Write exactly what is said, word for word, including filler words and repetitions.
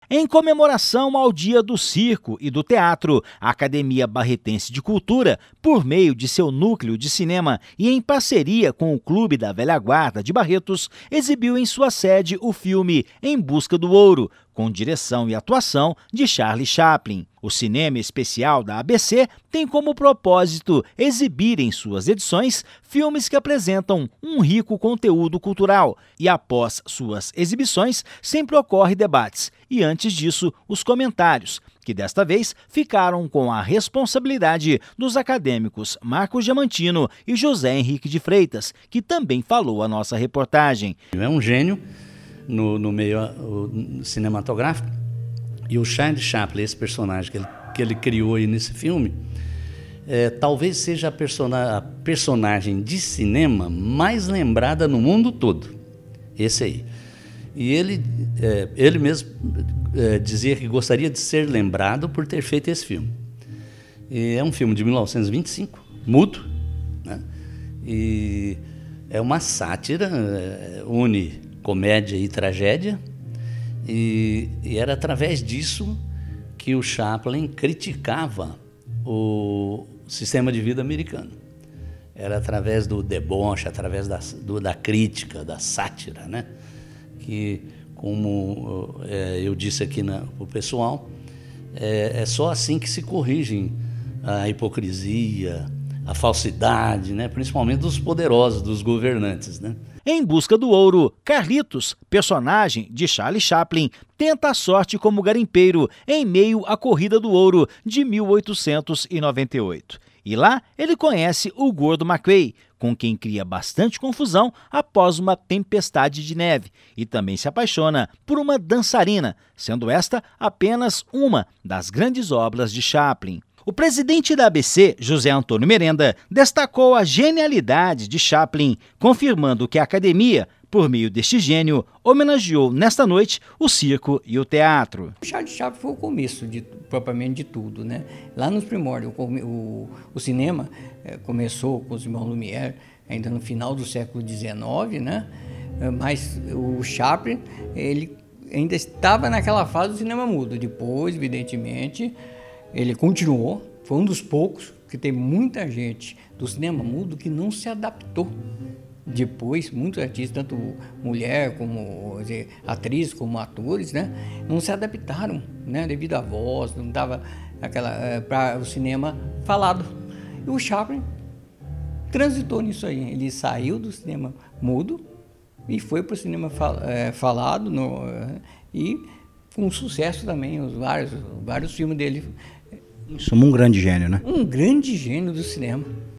Em comemoração ao Dia do Circo e do Teatro, a Academia Barretense de Cultura, por meio de seu núcleo de cinema e em parceria com o Clube da Velha Guarda de Barretos, exibiu em sua sede o filme Em Busca do Ouro, com direção e atuação de Charlie Chaplin. O cinema especial da A B C tem como propósito exibir em suas edições filmes que apresentam um rico conteúdo cultural e, após suas exibições, sempre ocorre debates e, antes disso, os comentários, que desta vez ficaram com a responsabilidade dos acadêmicos Marcos Diamantino e José Henrique de Freitas, que também falou a nossa reportagem. É um gênio no, no meio uh, cinematográfico, e o Charlie Chaplin, esse personagem que ele, que ele criou aí nesse filme, é, talvez seja a, persona, a personagem de cinema mais lembrada no mundo todo, esse aí. E ele, é, ele mesmo é, dizia que gostaria de ser lembrado por ter feito esse filme. E é um filme de mil novecentos e vinte e cinco, mudo, né? E é uma sátira, é, une comédia e tragédia, e, e era através disso que o Chaplin criticava o sistema de vida americano. Era através do deboche, através da, do, da crítica, da sátira, né? Que, como é, eu disse aqui para o pessoal, é, é só assim que se corrigem a hipocrisia, a falsidade, né? Principalmente dos poderosos, dos governantes, né? Em Busca do Ouro, Carlitos, personagem de Charlie Chaplin, tenta a sorte como garimpeiro em meio à Corrida do Ouro de mil oitocentos e noventa e oito. E lá ele conhece o Gordo McCrae, com quem cria bastante confusão após uma tempestade de neve, e também se apaixona por uma dançarina, sendo esta apenas uma das grandes obras de Chaplin. O presidente da A B C, José Antônio Merenda, destacou a genialidade de Chaplin, confirmando que a academia, por meio deste gênio, homenageou nesta noite o circo e o teatro. O Charlie Chaplin foi o começo de, propriamente de tudo, né? Lá nos primórdios, o, o, o cinema é, começou com os irmãos Lumière, ainda no final do século dezenove, né? Mas o Chaplin, ele ainda estava naquela fase do cinema mudo. Depois, evidentemente, ele continuou, foi um dos poucos, que tem muita gente do cinema mudo que não se adaptou. Depois, muitos artistas, tanto mulher como dizer, atrizes, como atores, né, não se adaptaram, né, devido à voz, não dava aquela é, para o cinema falado. E o Chaplin transitou nisso aí, ele saiu do cinema mudo e foi para o cinema fal, é, falado no, é, e com sucesso também, os vários, vários filmes dele. Somos um grande gênio, né? Um grande gênio do cinema.